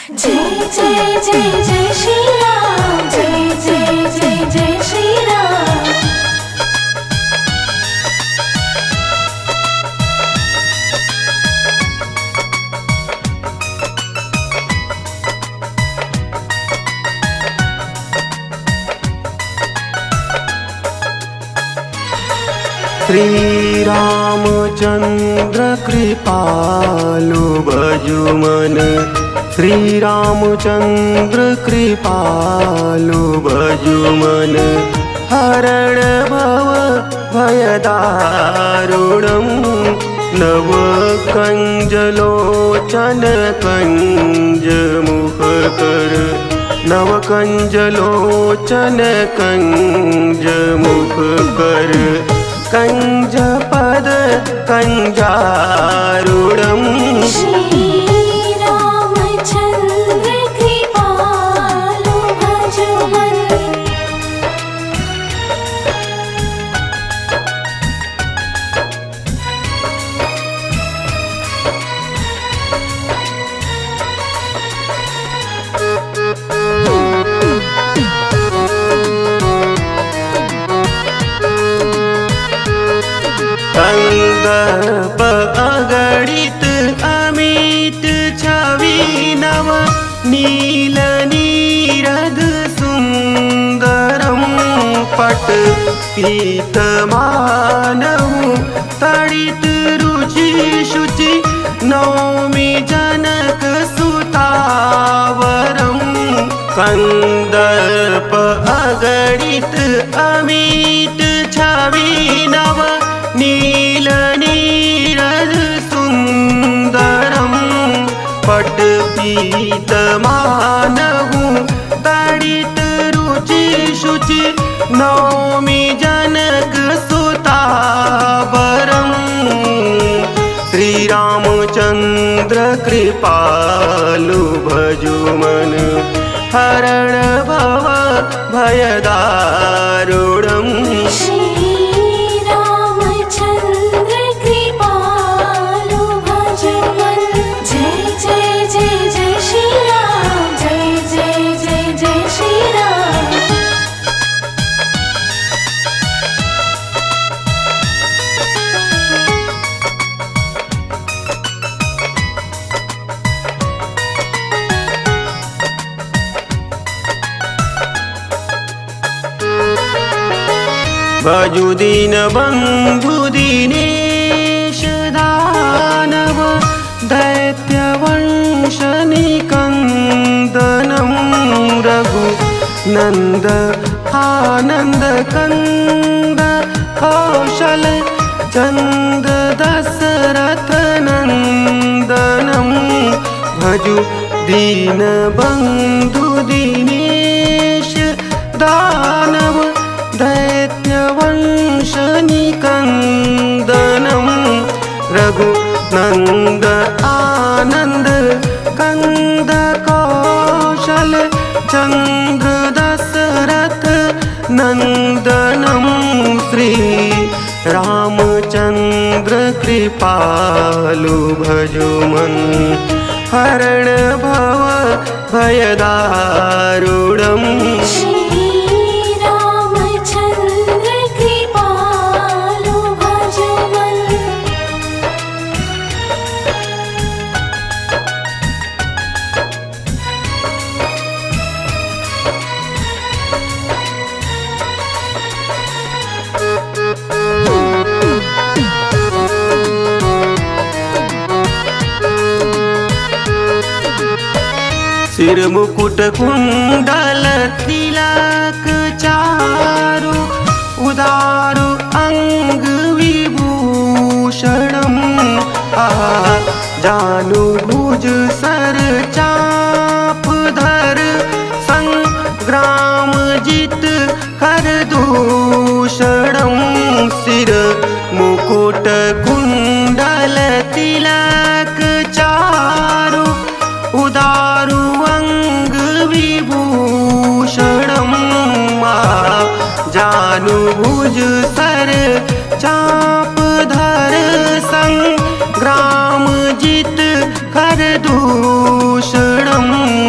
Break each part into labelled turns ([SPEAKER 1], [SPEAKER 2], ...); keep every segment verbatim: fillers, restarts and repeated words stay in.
[SPEAKER 1] जय जय जय जय श्री राम, जय जय जय जय श्री राम।
[SPEAKER 2] श्री रामचंद्र कृपालु भजुमन, श्री रामचंद्र कृपालु भजुमन। हरण भव भयदारुणं, नव कंजलोचन कंज मुखकर, नव कंजलोचन कंज मुखकर। कंज पद कंजारूढ़ं,
[SPEAKER 1] श्री रामचंद्र कृपालु भजुमन।
[SPEAKER 2] संदर्भ अगणित अमित छवि नव, नील नीरद सुंदरम। पट पीत मानव तड़ित रुचि शुचि, नौमि जनक सुतावरम। कंदर्प अगणित अमित छवि नव, नील नीरद सुंदरम। पट पीत मानहु तड़ित रुचि शुचि, नौमि जनक सुतावरम। श्री रामचंद्र कृपालु भजुमन, हरण भव भयदारुणं। भजु दीन बंधु दीनेश दानव, दैत्य वंश निकंदनम। रघु नंद आनंद कंद, कौशल चंद दशरथ नंदनम। भजु दीन बंधु दीनेश दानव, दैत्य वंश निकंदनम। रघु नंद आनंद कंद, कौशल चंद्र दशरथ नंदनम। श्री रामचंद्र कृपालु भजुमन, हरण भव भयदारुणं। सिर मुकुट कुंडल तिलक चारु, उदारु अंग विभूषणम। आ जानु भुज सर चाप धर, संग्राम जित कर दूषणम। सिर मुकुट कुंडल तिलक चारु, उदारु अंग विभूषणम। जानु भुज सर चाप धर, संग्राम जित कर दूषणम।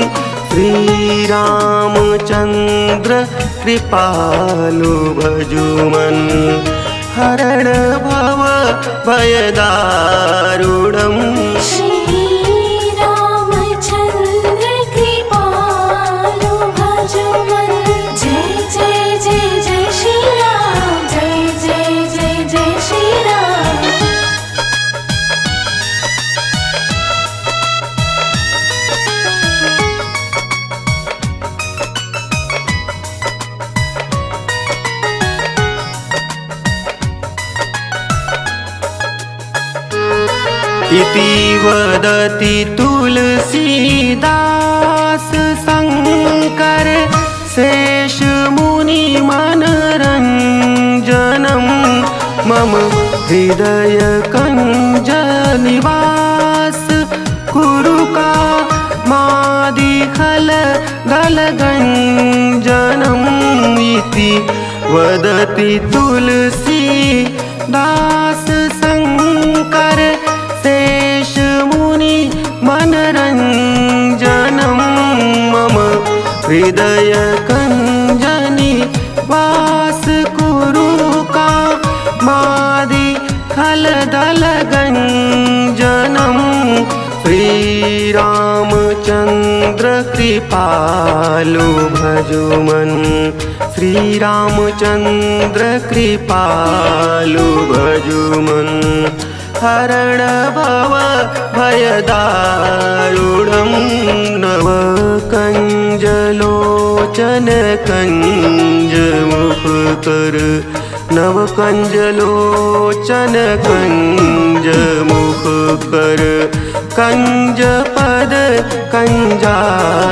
[SPEAKER 2] रामचंद्र कृपालु भजुमन हरण भव भय दारुणम्
[SPEAKER 1] श्री रामचंद्र कृपालु भजुमन जय जय जय जय श्री राम जय जय जय जय श्री राम।
[SPEAKER 2] इति वदति तुलसीदास शंकर शेष मुनि मनरंजनम मम हृदय कंज निवास कुरु का मादि खल दल गंजनम इति वदति तुलसीदास शंकर शेष मुनि मनरंजनम मम हृदय कंजनि वास कुरु का मादि खल दल गंजनम श्री रामचंद्र कृपालु भजुमन श्री रामचंद्र कृपालु भजुमन हरण भव भय दारुणम् नव कंज लोचन कंज मुख कर नव कंज लोचन कंज मुख कर कंज पद कंजा